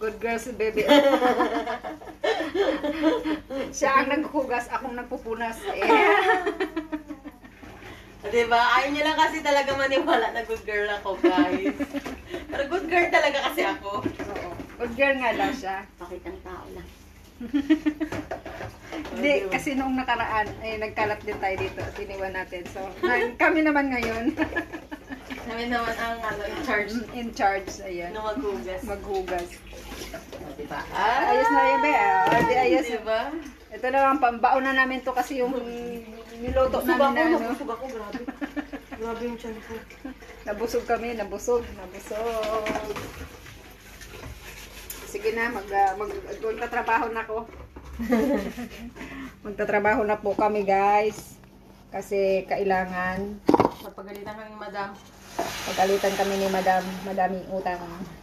Good girl si Bebe. Siya ang naghugas, akong nagpupunas. Diba? Ayaw niyo lang kasi talaga maniwala na good girl ako, guys. Pero good girl talaga kasi ako. Oo. Good girl nga lang siya. Pakitang tao lang. Hindi, kasi noong nakaraan, nagkalat din tayo dito. Tiniwan natin. So, kami naman ngayon. Kami naman ang in charge. In charge, ayan. No maghugas. Maghugas. Diba? Ayos na yan, Be. Di ayos. Diba? Ito na lang, pambaon na namin to kasi yung niluto namin na ano. Nabusog ako, grabe. Grabe yung tiyan ko. Nabusog kami, nabusog. Sige na, magtatrabaho na ako. Magtatrabaho na po kami, guys. Kasi kailangan. Magpagalitan kami ni Madam. Pagalitan kami ni Madam. Madaming utang.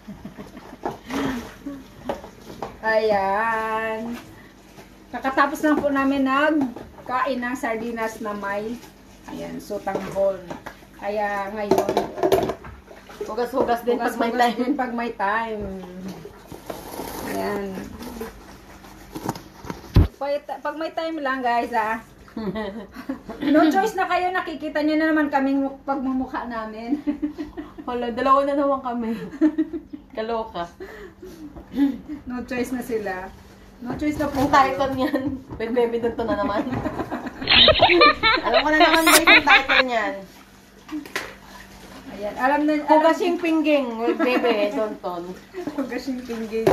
Ayan. Kakatapos lang po namin nagkain ng sardinas na may sutanghon. Kaya ngayon, Hugas-hugas din pag may hugas-hugas time. din pag may time. Ayan. Pag may time lang, guys, no choice na kayo. Nakikita nyo na naman kaming pagmumukha namin. Hala, dalawa na naman kami. Kaloka. No choice na sila. No choice na po Ang title niyan. With baby doon to na naman. Alam ko na naman guys yung title niyan. Ayan. Alam na. Hugasing pingging with baby Donton. Hugasing pingging.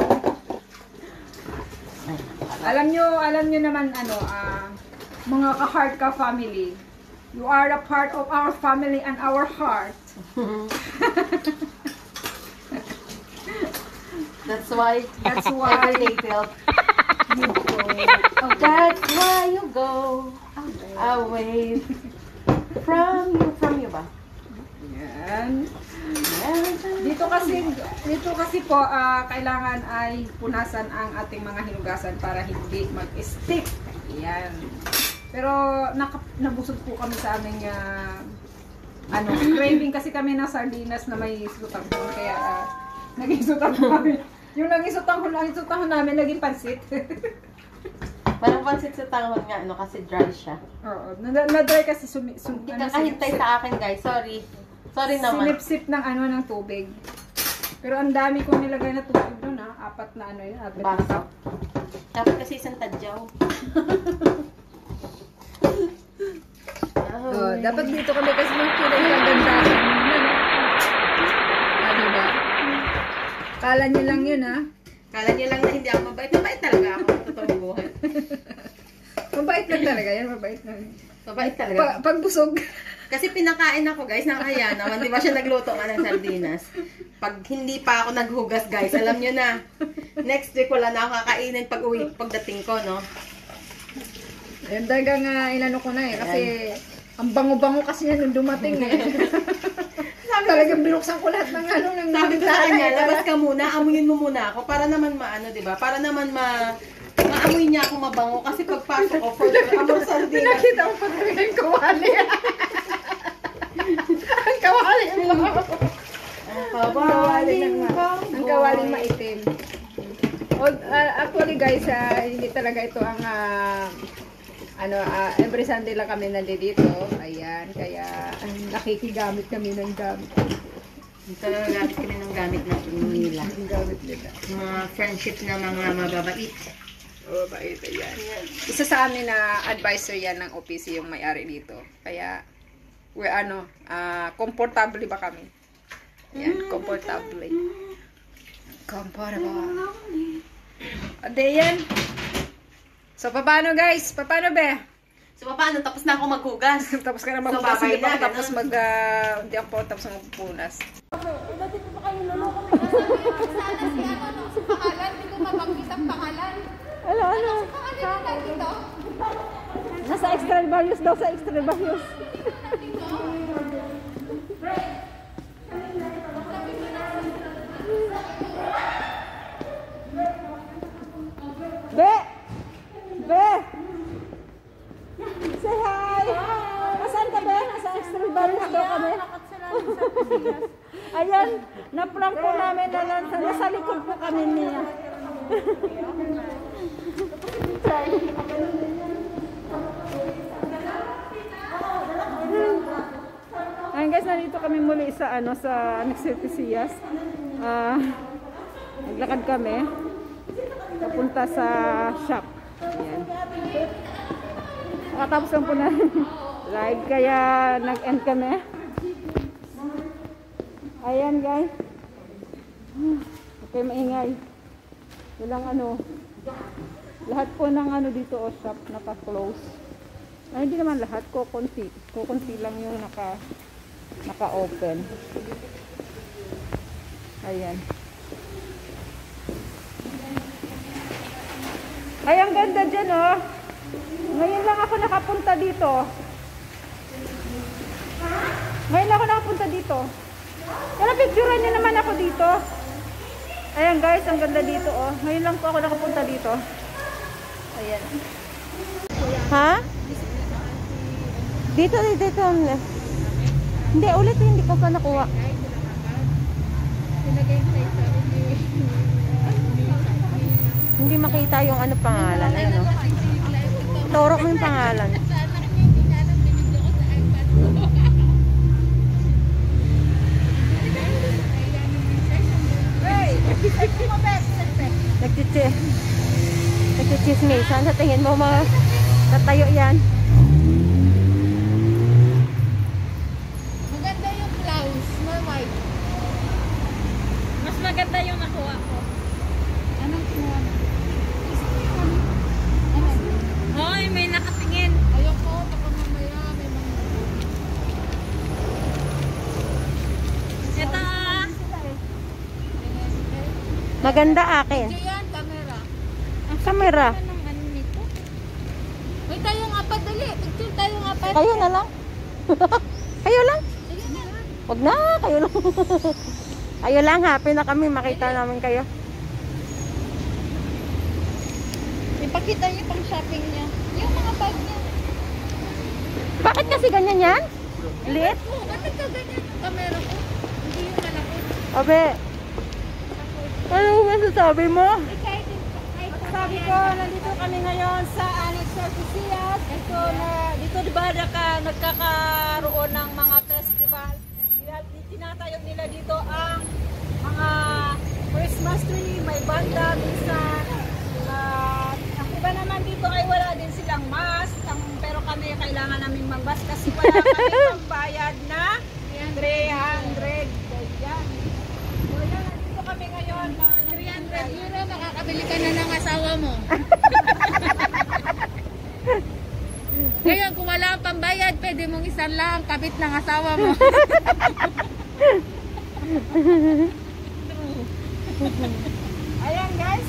Alam nyo naman mga ka-heart ka family. You are a part of our family and our heart. That's why every day felt You go. oh, that's why you go away from you ba? Yan. Dito kasi po kailangan ay punasan ang ating mga hinugasan para hindi mag-stick. Yan. Pero nabusog po kami sa aming craving kasi kami ng sardinas na may sutanghon, kaya naging sutanghon namin. Yung naging sutanghon namin naging pansit. Parang pansit sa tanghon nga, kasi dry siya. Oo, na-dry kasi Hindi ka kahintay sa akin, guys. Sorry naman. Sinipsip ng tubig. Pero ang dami kong nilagay na tubig doon, 4 na baso. Dapat kasi isang tadyaw. Dapat dito kami kasi makikita yung kagandahan. Diba? Kala nyo lang yun, Kala niyo lang na hindi ako mabait. Mabait talaga ako. Totoong buhay. Mabait lang talaga yan. Mabait lang. Mabait talaga. Pagbusog. Kasi pinakain ako, guys, ng Ayana. Hindi ba siya nagluto nga ng sardinas? Pag hindi pa ako naghugas, guys, alam nyo na. Next week, wala na ako kakainin pagdating ko, no? Ayun, talagang inano ko na kasi ang bango-bango kasi yan nung dumating Talagang binuksan ko lahat ng sabi ko sa kanya, labas ka muna, amuyin mo muna ako para naman diba? Para naman maamoy niya ako mabango kasi pagpasok ko for amor sardinas. Pinakita mo pa talaga yung kawali. Ang kawali mo. Ang kawaling maitim. Actually guys, hindi talaga ito ang every Sunday lang kami nandito. Ayan, kaya nakikigamit kami ng gamit. Gamit kami ng gamit na nila. Ang gamit nila. Mga friendship na mga mababait. Mababait, ayan. Isa sa amin na advisor yan ng OPC yung may-ari dito. Kaya, comfortable ba kami? Ayan, comfortable. Comfortable. Ade yan. So, paano guys? Paano be? So, paano? Tapos na ako maghugas. Tapos ka na maghugas. So, babay na, tapos hindi ako tapos magpupunas. Dati pa kayo luloko. Sana si si pangalan. Hindi ko mabanggit ang pangalan. Ano? Pangalan na dito? Nasa extra values daw, sa extra values. Be! Be! Say hi! Nasaan ka, Be? Nasa extra values daw kami. Ayan, Na-prank po namin na nasa likod po kami niya. Ayun guys, nandito kami muli sa sa Nexertesias. Naglakad kami papunta sa shop. Ayan. Nakatapos lang po na live kaya nag-end kami. Ayan guys. Okay, maingay. Walang lahat po ng dito shop naka-close. Ay, hindi naman lahat, kukunti lang yung naka-open. Ayan. Ay, ang ganda dyan, oh. Ngayon lang ako nakapunta dito. Ngayon lang ako nakapunta dito. Kaya picturean niyo naman ako dito. Ayan guys, ang ganda dito, oh. Ngayon lang po ako nakapunta dito. Ayan. Ha? Dito. Hindi, ulit hindi ko pa nakuha. Hindi makita yung pangalan. Ano? Torok mo yung pangalan. Nagchichismisan. Sa tingin mo tatayo yan. Maganda yung blouse, no, white. Mas maganda yung nakuha ko. Anong kinuha mo? Hoy, may nakatingin. Ayoko, baka mamaya may mga... Ito Maganda akin. Ito yan, camera. Camera. Anong ano nito? Uy, tayo nga pa, dali. Picture tayo nga pa. Kayo na lang. Kayo lang. Sige na. Wag na, kayo lang. Kayo lang, happy na kami makita namin kayo. Ipakita niyo pang shopping niya. Yung mga bag niya. Bakit kasi ganyan yan? Lit? Bakit ka ganyan yung camera ko? Hindi yung malaki. Abe. Ano ba sasabi mo? Sabi ko, nandito kami ngayon sa Nexertesias. Dito diba nagkakaroon ng mga festival. Tinatayo nila dito ang mga Christmas tree, may banda, minsan. Ang iba naman dito ay wala din silang mask. Pero kami kailangan namin mag-mask kasi wala kami pambayad na 300. Ayan. So yan, nandito kami ngayon. 300 euro, makakabili ka na ng asawa mo. Ngayon, kung wala kang pambayad, pwede mong isa lang, kabit ng asawa mo. Ayan guys.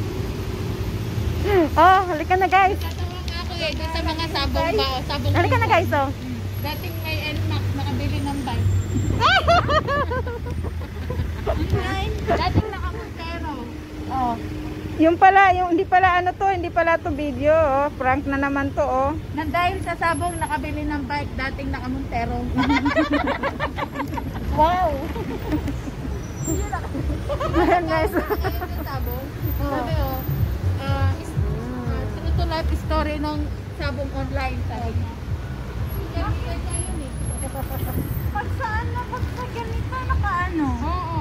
Oh, halika na guys. Tatawa nga ako doon sa mga sabong ba, sabong Halika na guys, oh. Dating may NMAX, makabili ng bike. Online, dating nakamontero. Oh. Yung hindi pala to video, oh. Prank na naman to, oh. Nang dahil sa sabong, nakabili ng bike, dating nakamontero. Wow. Ayan guys. Ngayon yung sabong, sabi true to life story ng sabong online, sabi niya. Pag saan na, pag sa ganito, nakaano? Oo.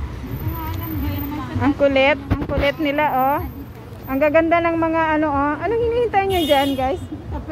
Ang kulit nila, oh. Ang gaganda ng mga oh. Anong hinihintay nyo dyan, guys?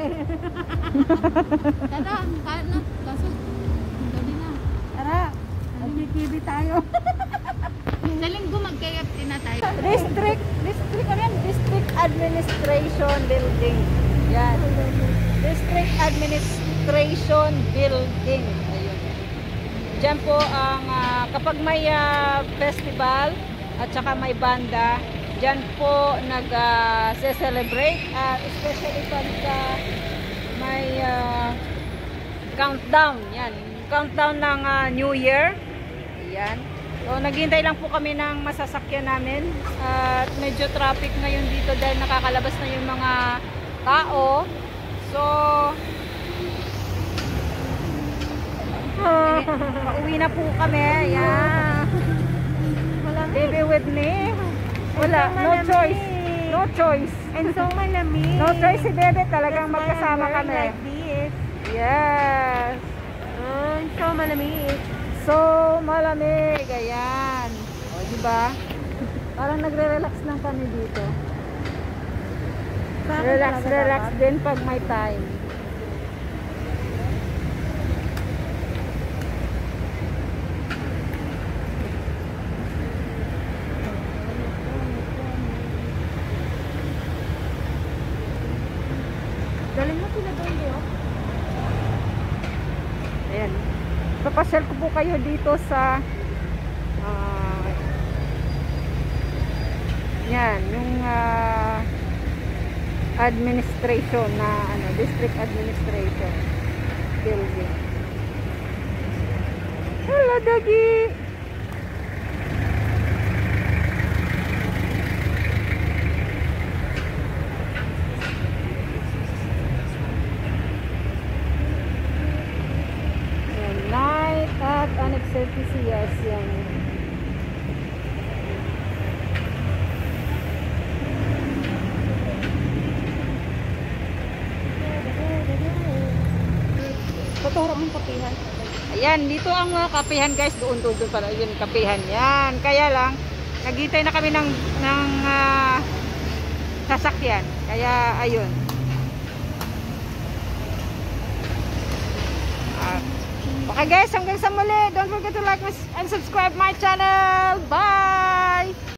Tara, kain na. Kaso, gabi na. Tara, nagkikibi tayo. Sa linggo magkayapti na tayo. District Administration Building. Yan. District Administration Building. Ayun. Diyan po ang kapag may festival at saka may banda, diyan po nag-celebrate, especially pag may countdown. Yan. Countdown ng New Year. Yan. So, naghihintay lang po kami ng masasakyan namin. At medyo traffic ngayon dito dahil nakakalabas na yung mga tao. So, pauwi na po kami. Ayan. with me. Wala, so no choice. malamig. No choice. And so malamig. No choice si Bebe, talagang That's why magkasama I'm wearing kami. like this. Yes. So malamig. So, malamig. Ayan. O, diba? Parang nagre-relax lang kami dito. Bakit Relax, talaga relax dapat? din pag may time. Dalhin mo sila doon, Leo. Ayan. Papasyal ko po kayo dito sa yan, yung administration na district administration building. Hello, doggy! Ayan, night at Annexel PCS yan. Tuturo mo yung kapihan. Ayan, dito ang mga kapihan guys, doon pala yun kapihan yan. Kaya lang, naghintay na kami ng sasakyan. Kaya ayun. Okay guys, hanggang sa muli. Don't forget to like and subscribe my channel. Bye!